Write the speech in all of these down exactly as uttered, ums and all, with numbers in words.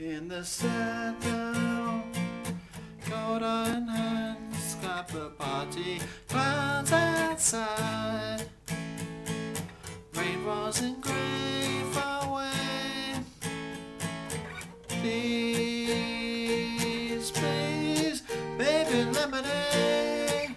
In the saddle, coat in hand, clap a party, clouds outside, rainbows and grey far away. Please, please, baby lemonade.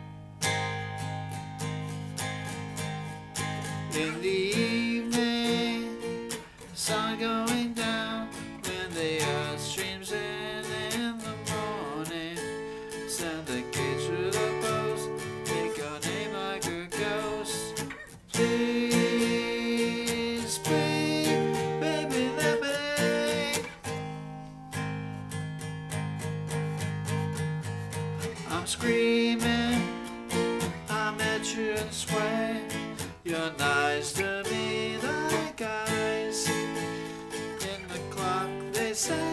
In the evening, sun going down, when the earth streams in in the morning, send the gate through the post, make your name like a ghost. Please, please, baby lemonade. I'm screaming, I met you this way. You're nice to me like ice. In the clock they say